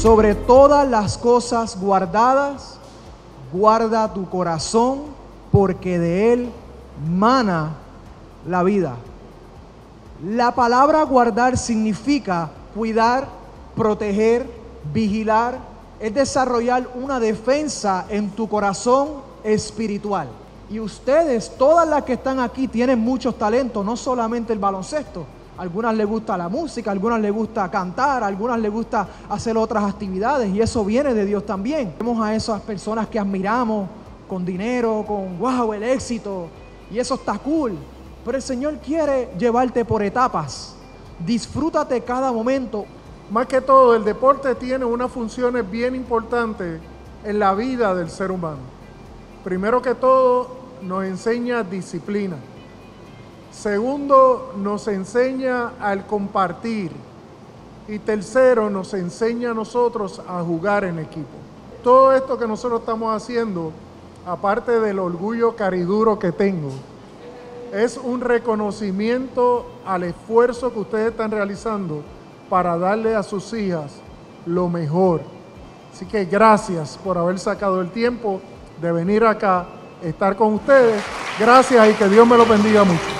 sobre todas las cosas guardadas, guarda tu corazón, porque de él mana la vida. La palabra guardar significa cuidar, proteger, vigilar, es desarrollar una defensa en tu corazón espiritual. Y ustedes, todas las que están aquí, tienen muchos talentos, no solamente el baloncesto. Algunas les gusta la música, algunas les gusta cantar, algunas les gusta hacer otras actividades, y eso viene de Dios también. Vemos a esas personas que admiramos con dinero, con wow, el éxito, y eso está cool. Pero el Señor quiere llevarte por etapas. Disfrútate cada momento. Más que todo, el deporte tiene unas funciones bien importantes en la vida del ser humano. Primero que todo, nos enseña disciplina. Segundo, nos enseña al compartir. Y tercero, nos enseña a nosotros a jugar en equipo. Todo esto que nosotros estamos haciendo, aparte del orgullo cariduro que tengo, es un reconocimiento al esfuerzo que ustedes están realizando para darle a sus hijas lo mejor. Así que gracias por haber sacado el tiempo de venir acá, estar con ustedes. Gracias y que Dios me los bendiga mucho.